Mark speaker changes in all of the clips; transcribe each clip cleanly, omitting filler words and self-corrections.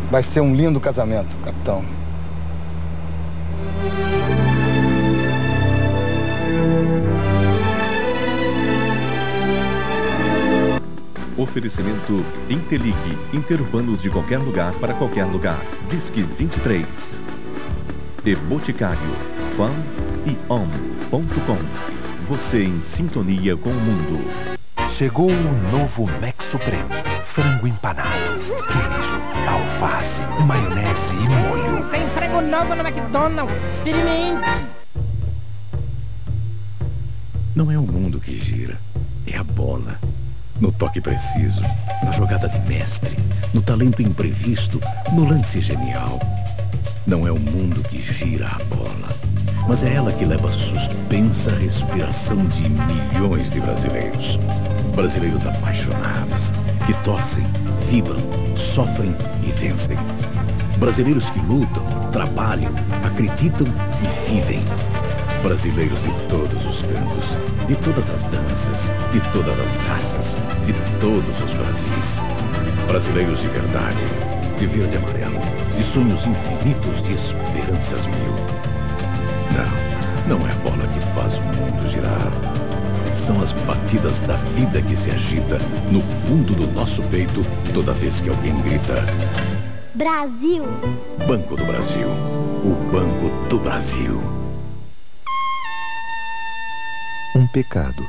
Speaker 1: Vai ser um lindo casamento, capitão.
Speaker 2: Oferecimento Interligue, interurbanos de qualquer lugar para qualquer lugar. Disque 23. E Boticário, fan e on.com. Você em sintonia com o mundo.
Speaker 3: Chegou o novo Mac Supremo. Frango empanado, queijo, alface, maionese e molho.
Speaker 4: Tem frango novo no McDonald's. Experimente.
Speaker 5: Não é o mundo que gira, é a bola. No toque preciso, na jogada de mestre, no talento imprevisto, no lance genial. Não é o mundo que gira a bola, mas é ela que leva a suspensa respiração de milhões de brasileiros. Brasileiros apaixonados, que torcem, vibram, sofrem e vencem. Brasileiros que lutam, trabalham, acreditam e vivem. Brasileiros de todos os cantos, de todas as danças, de todas as raças, de todos os Brasis. Brasileiros de verdade, de verde e amarelo, de sonhos infinitos, de esperanças mil. Não é a bola que faz o mundo girar. São as batidas da vida que se agita no fundo do nosso peito toda vez que alguém grita:
Speaker 6: Brasil!
Speaker 5: Banco do Brasil, o Banco do Brasil.
Speaker 3: Um pecado.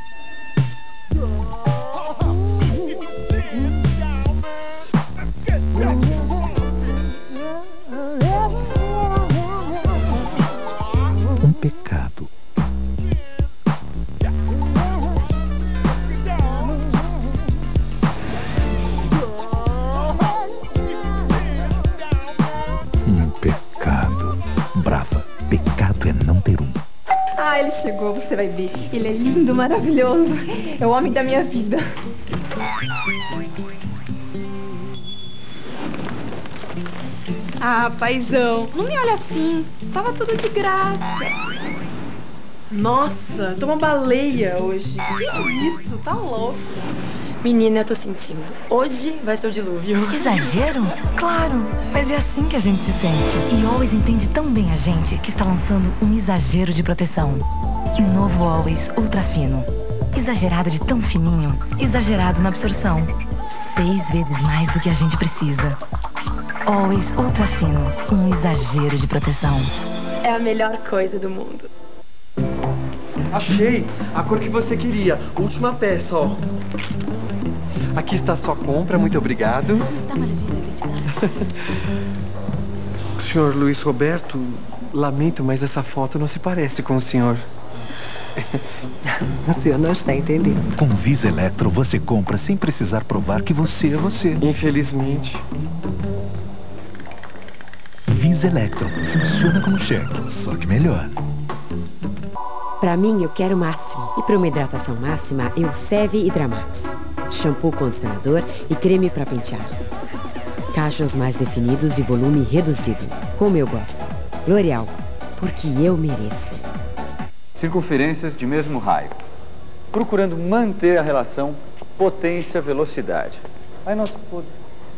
Speaker 3: Um pecado. Um pecado. Brava, pecado é não ter um.
Speaker 7: Ah, ele chegou, você vai ver. Ele é lindo, maravilhoso. É o homem da minha vida. Ah, paizão, não me olha assim. Tava tudo de graça.
Speaker 8: Nossa, tô uma baleia hoje. Que isso? Tá louco.
Speaker 7: Menina, eu tô sentindo. Hoje vai ser o dilúvio.
Speaker 9: Exagero? Claro, mas é assim que a gente se sente. E Always entende tão bem a gente que está lançando um exagero de proteção. Novo Always Ultra Fino. Exagerado de tão fininho, exagerado na absorção. 6 vezes mais do que a gente precisa. Always Ultra Fino, um exagero de proteção.
Speaker 7: É a melhor coisa do mundo.
Speaker 10: Achei a cor que você queria. Última peça, ó. Aqui está a sua compra, muito obrigado. Senhor Luiz Roberto, lamento, mas essa foto não se parece com o senhor.
Speaker 11: O senhor não está entendendo.
Speaker 3: Com Visa Electro você compra sem precisar provar que você é você.
Speaker 10: Infelizmente.
Speaker 3: Visa Electro funciona como cheque, só que melhor.
Speaker 11: Pra mim, eu quero o máximo. E para uma hidratação máxima, eu Seve Hidramax. Shampoo condicionador e creme para pentear. Cachos mais definidos e volume reduzido. Como eu gosto. L'Oréal, porque eu mereço.
Speaker 12: Circunferências de mesmo raio. Procurando manter a relação potência-velocidade. Aí nós podemos...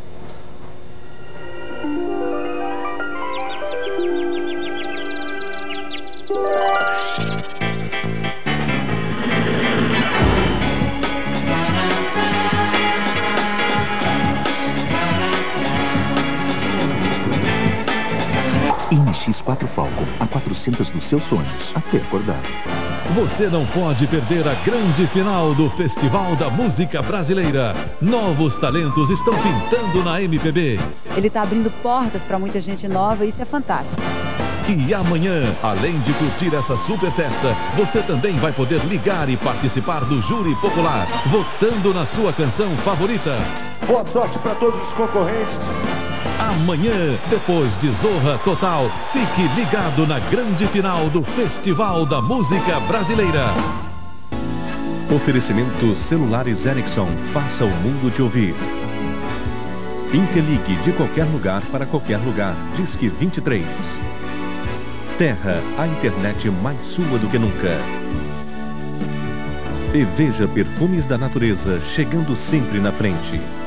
Speaker 3: NX4 Falcon, a 400 dos seus sonhos, até acordar.
Speaker 13: Você não pode perder a grande final do Festival da Música Brasileira. Novos talentos estão pintando na MPB.
Speaker 14: Ele está abrindo portas para muita gente nova e isso é fantástico.
Speaker 13: E amanhã, além de curtir essa super festa, você também vai poder ligar e participar do júri popular, votando na sua canção favorita.
Speaker 15: Boa sorte para todos os concorrentes.
Speaker 13: Amanhã, depois de Zorra Total, fique ligado na grande final do Festival da Música Brasileira.
Speaker 2: Oferecimento Celulares Ericsson, faça o mundo te ouvir. Interligue de qualquer lugar para qualquer lugar, Disque 23. Terra, a internet mais sua do que nunca. E veja perfumes da natureza chegando sempre na frente.